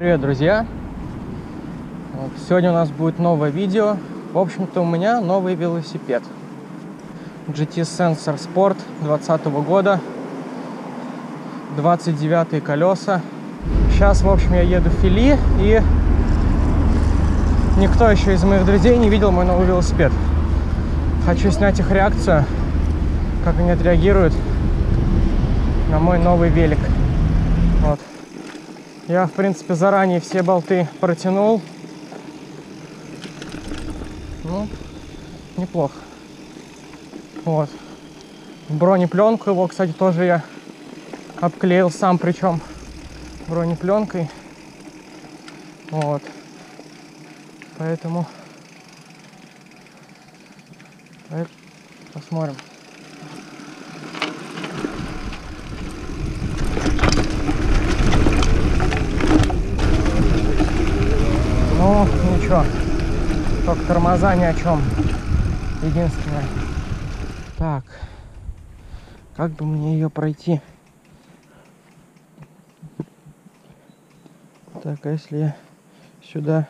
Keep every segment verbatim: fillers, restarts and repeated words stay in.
Привет, друзья! Вот, сегодня у нас будет новое видео. В общем-то, у меня новый велосипед джи ти Sensor Sport двадцатого года, двадцать девятые колеса. Сейчас, в общем, я еду в Фили, и никто еще из моих друзей не видел мой новый велосипед. Хочу снять их реакцию, как они отреагируют на мой новый велик. Вот. Я, в принципе, заранее все болты протянул. Ну, неплохо. Вот. Бронепленку его, кстати, тоже я обклеил сам, причем бронепленкой. Вот. Поэтому посмотрим. Ну, ничего. Только тормоза ни о чем. Единственное. Так. Как бы мне ее пройти? Так, а если я сюда...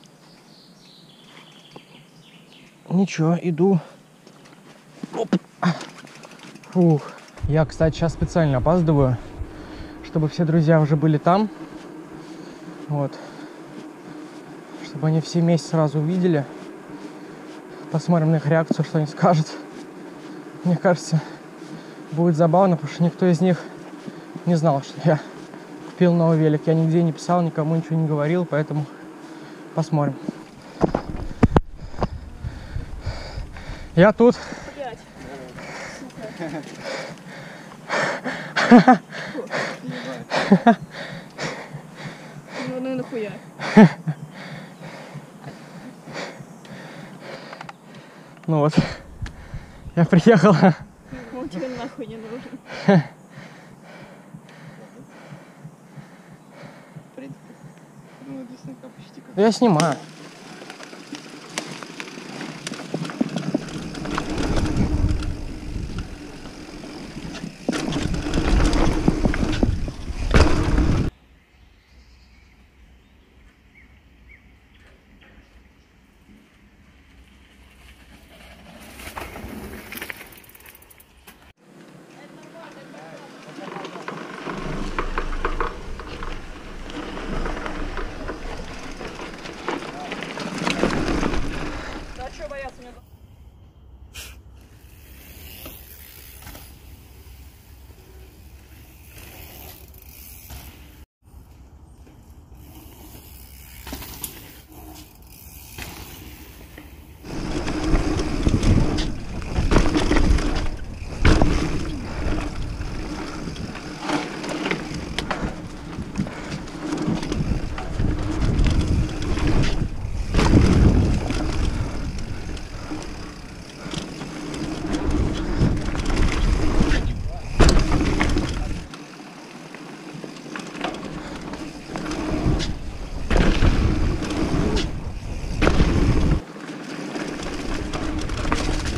Ничего, иду. Оп. Фух. Я, кстати, сейчас специально опаздываю, чтобы все друзья уже были там. Вот. Чтобы они все вместе сразу увидели. Посмотрим на их реакцию, что они скажут. Мне кажется, будет забавно, потому что никто из них не знал, что я купил новый велик. Я нигде не писал, никому ничего не говорил, поэтому посмотрим. Я тут. Ну, ну нахуя. Ну вот, я приехал. Он тебе нахуй не нужен. Я снимаю.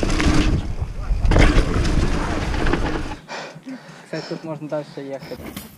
Кстати, тут можно дальше ехать.